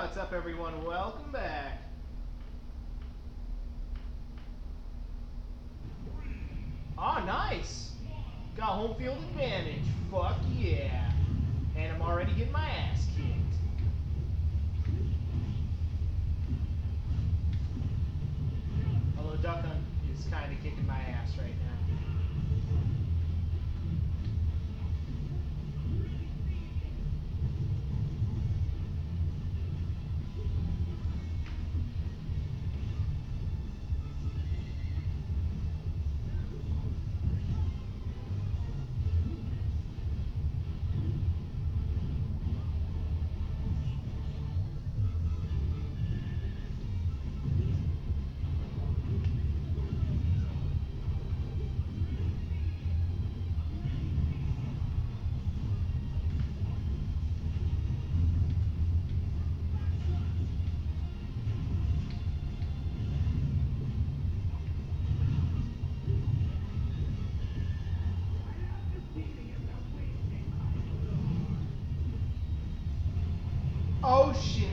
What's up, everyone? Welcome back. Oh, nice. Got home field advantage. Fuck yeah. And I'm already getting my ass kicked. Although Duck Hunt is kind of kicking my ass right now. Oh shit.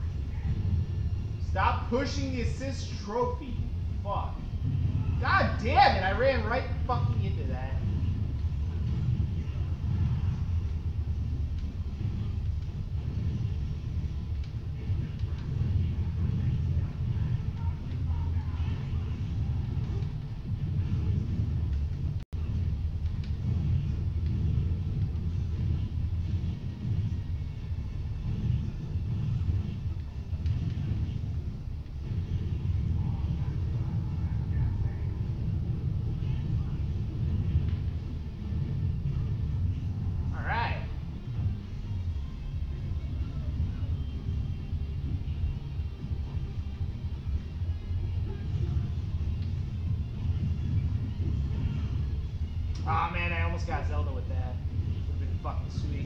Stop pushing the assist trophy. Fuck. God damn it, I ran right fucking into that. Aw, oh, man, I almost got Zelda with that. Would've been fucking sweet.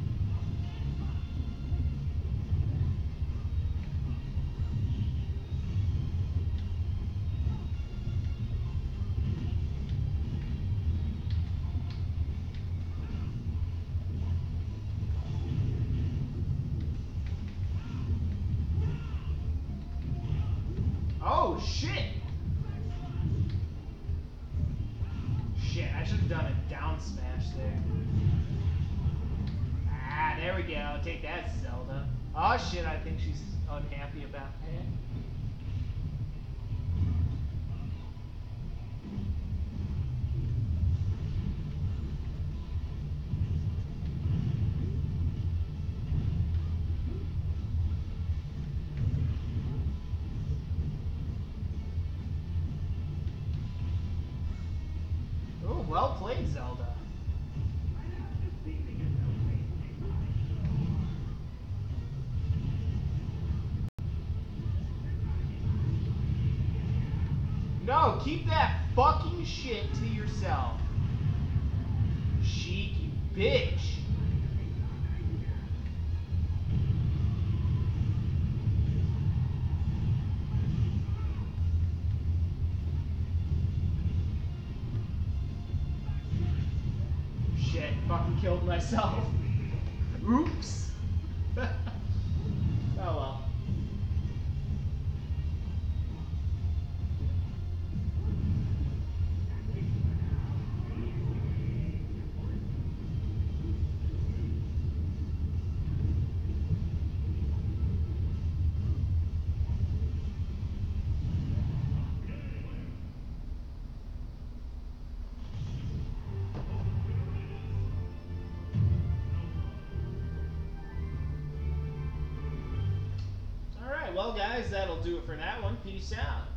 Oh, shit! Shit, I should have done a down smash there. Ah, there we go. Take that, Zelda. Oh, shit, I think she's unhappy about that. Oh, well played, Zelda. No, keep that fucking shit to yourself. Cheeky bitch. Shit, fucking killed myself. Oops. Oh well. Well, guys, that'll do it for that one. Peace out.